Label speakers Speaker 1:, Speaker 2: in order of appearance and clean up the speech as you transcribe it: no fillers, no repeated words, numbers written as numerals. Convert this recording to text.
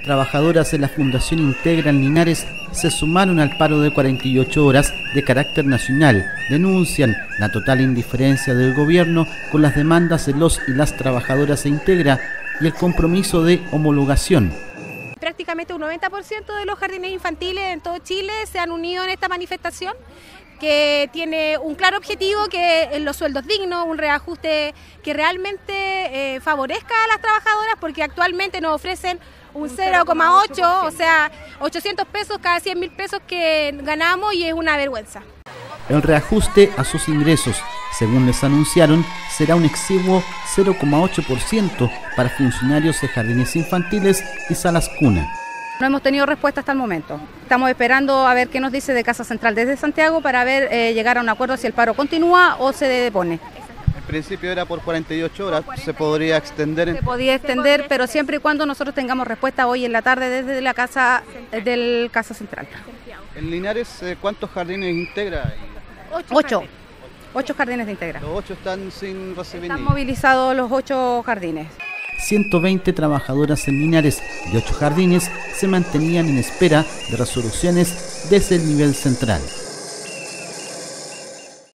Speaker 1: trabajadoras de la Fundación Integra en Linares se sumaron al paro de 48 horas de carácter nacional. Denuncian la total indiferencia del gobierno con las demandas de los y las trabajadoras de Integra y el compromiso de homologación.
Speaker 2: Prácticamente un 90% de los jardines infantiles en todo Chile se han unido en esta manifestación, que tiene un claro objetivo, que es los sueldos dignos, un reajuste que realmente favorezca a las trabajadoras, porque actualmente nos ofrecen un 0,8, o sea, 800 pesos cada 100.000 pesos que ganamos, y es una vergüenza.
Speaker 1: El reajuste a sus ingresos, según les anunciaron, será un exiguo 0,8% para funcionarios de jardines infantiles y salas cuna.
Speaker 3: No hemos tenido respuesta hasta el momento. Estamos esperando a ver qué nos dice de Casa Central desde Santiago para ver llegar a un acuerdo si el paro continúa o se depone.
Speaker 4: En principio era por 48 horas, se podría extender.
Speaker 3: Se podía extender, pero siempre y cuando nosotros tengamos respuesta hoy en la tarde desde la Casa Central.
Speaker 4: En Linares, ¿cuántos jardines integra?
Speaker 3: 8 jardines de Integra.
Speaker 4: Los 8 están sin recibir.
Speaker 3: Están movilizados los 8 jardines.
Speaker 1: 120 trabajadoras en Linares de 8 jardines se mantenían en espera de resoluciones desde el nivel central.